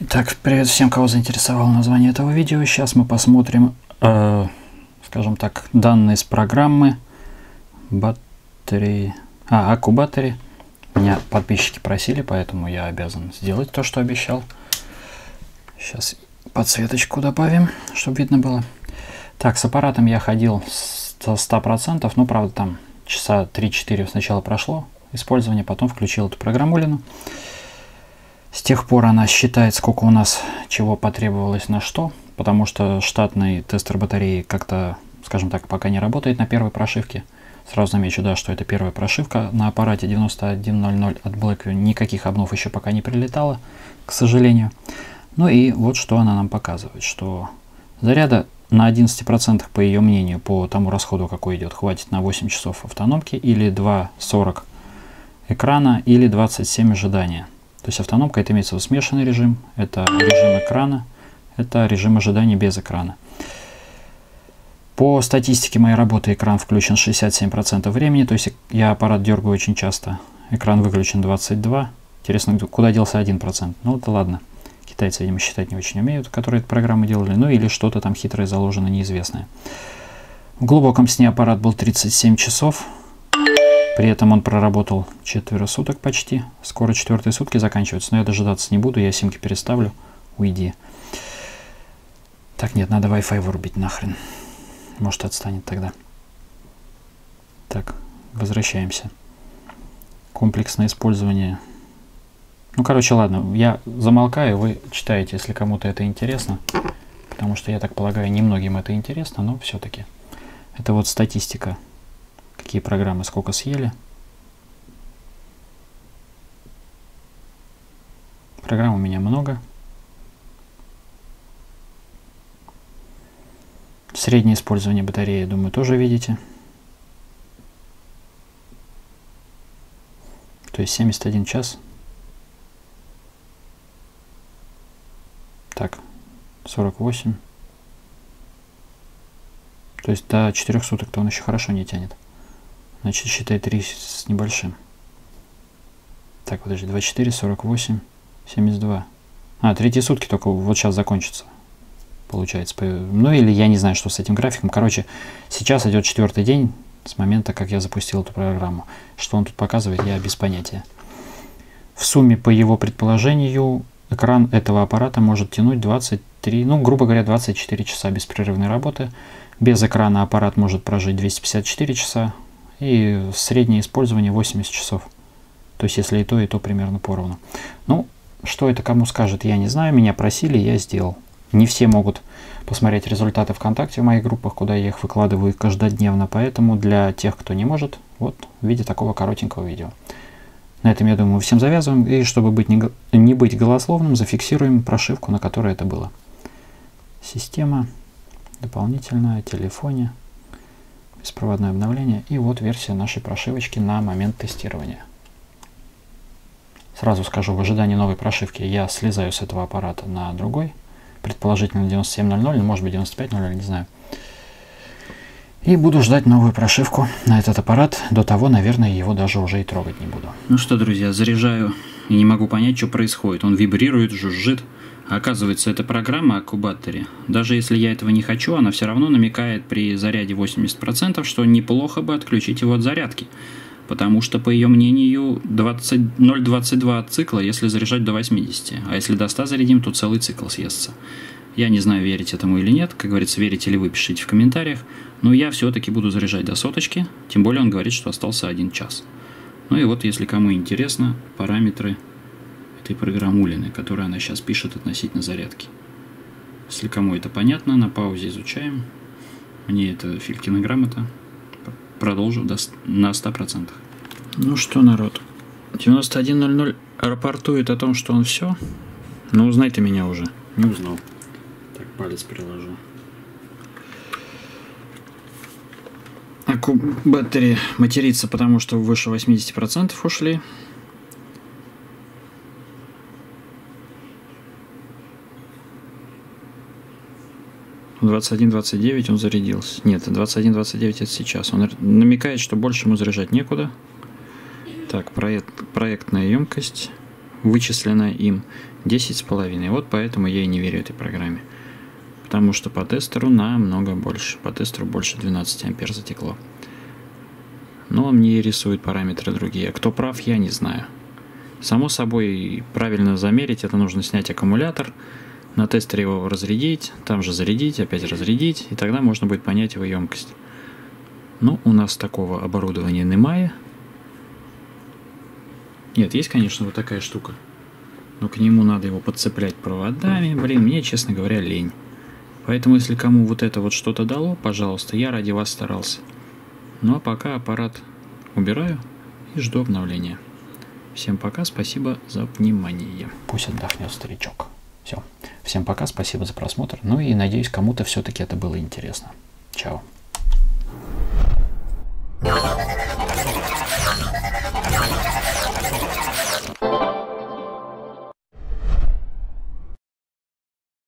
Так, привет всем, кого заинтересовало название этого видео. Сейчас мы посмотрим, скажем так, данные с программы Battery, AccuBattery. Меня подписчики просили, поэтому я обязан сделать то, что обещал. Сейчас подсветочку добавим, чтобы видно было. Так, с аппаратом я ходил со 100%, но, правда, там часа 3-4 сначала прошло использование, потом включил эту программулину. С тех пор она считает, сколько у нас чего потребовалось на что, потому что штатный тестер батареи как-то, скажем так, пока не работает на первой прошивке. Сразу замечу, да, что это первая прошивка на аппарате 9100 от Blackview. Никаких обнов еще пока не прилетало, к сожалению. Ну и вот что она нам показывает, что заряда на 11%, по ее мнению, по тому расходу, какой идет, хватит на 8 часов автономки, или 2.40 экрана, или 27 ожидания. То есть автономка — это имеется в виду смешанный режим, это режим экрана, это режим ожидания без экрана. По статистике моей работы экран включен 67% времени, то есть я аппарат дергаю очень часто. Экран выключен 22%. Интересно, куда делся 1%? Ну да ладно, китайцы, видимо, считать не очень умеют, которые эту программу делали, ну или что-то там хитрое заложено, неизвестное. В глубоком сне аппарат был 37 часов. При этом он проработал 4 суток почти. Скоро 4-е сутки заканчиваются, но я дожидаться не буду, я симки переставлю. Уйди. Так, нет, надо Wi-Fi вырубить нахрен. Может, отстанет тогда. Так, возвращаемся. Комплексное использование. Ну, короче, ладно, я замолкаю, вы читаете, если кому-то это интересно. Потому что, я так полагаю, немногим это интересно, но все-таки. Это вот статистика. Какие программы сколько съели. Программ у меня много. Среднее использование батареи, я думаю, тоже видите. То есть 71 час. Так, 48. То есть до 4 суток-то он еще хорошо не тянет. Значит, считай 3 с небольшим. Так, подожди, 24, 48, 72. Третьи сутки только вот сейчас закончатся. Получается. Ну или я не знаю, что с этим графиком. Короче, сейчас идет 4-й день с момента, как я запустил эту программу. Что он тут показывает, я без понятия. В сумме, по его предположению, экран этого аппарата может тянуть 23, ну, грубо говоря, 24 часа беспрерывной работы. Без экрана аппарат может прожить 254 часа. И среднее использование 80 часов. То есть, если и то примерно поровну. Ну, что это кому скажет, я не знаю. Меня просили, я сделал. Не все могут посмотреть результаты ВКонтакте в моих группах, куда я их выкладываю каждодневно. Поэтому для тех, кто не может, вот в виде такого коротенького видео. На этом, я думаю, всем завязываем. И чтобы не быть голословным, зафиксируем прошивку, на которой это было. Система дополнительная, телефоне. Беспроводное обновление. И вот версия нашей прошивочки на момент тестирования. Сразу скажу, в ожидании новой прошивки я слезаю с этого аппарата на другой. Предположительно 9700, может быть 9500, не знаю. И буду ждать новую прошивку на этот аппарат. До того, наверное, его даже уже и трогать не буду. Ну что, друзья, заряжаю и не могу понять, что происходит. Он вибрирует, жужжит. Оказывается, это программа AccuBattery. Даже если я этого не хочу, она все равно намекает при заряде 80%, что неплохо бы отключить его от зарядки. Потому что, по ее мнению, 0,22 от цикла, если заряжать до 80. А если до 100 зарядим, то целый цикл съестся. Я не знаю, верить этому или нет. Как говорится, верите ли вы, пишите в комментариях. Но я все-таки буду заряжать до соточки. Тем более он говорит, что остался 1 час. Ну и вот, если кому интересно, параметры этой программулины, которую она сейчас пишет относительно зарядки. Если кому это понятно, на паузе изучаем. Мне это Филькина грамота. Продолжу на 100%. Ну что, народ, 9100 рапортует о том, что он все. Ну, узнай ты меня уже. Не узнал. Так, палец приложу. AccuBattery матерится, потому что выше 80% ушли. В 21:29 он зарядился. Нет, 21:29 это сейчас. Он намекает, что больше ему заряжать некуда. Так, проектная емкость, вычисленная им 10,5. Вот поэтому я и не верю этой программе. Потому что по тестеру намного больше. По тестеру больше 12 ампер затекло. Но мне рисуют параметры другие. Кто прав, я не знаю. Само собой, правильно замерить, это нужно снять аккумулятор, на тестере его разрядить, там же зарядить, опять разрядить, и тогда можно будет понять его емкость. Но у нас такого оборудования немає. Нет, есть, конечно, вот такая штука. Но к нему надо его подцеплять проводами. Блин, мне, честно говоря, лень. Поэтому, если кому вот это вот что-то дало, пожалуйста, я ради вас старался. Ну а пока аппарат убираю и жду обновления. Всем пока, спасибо за внимание. Пусть отдохнет старичок. Все. Всем пока, спасибо за просмотр. Ну и надеюсь, кому-то все-таки это было интересно. Чао.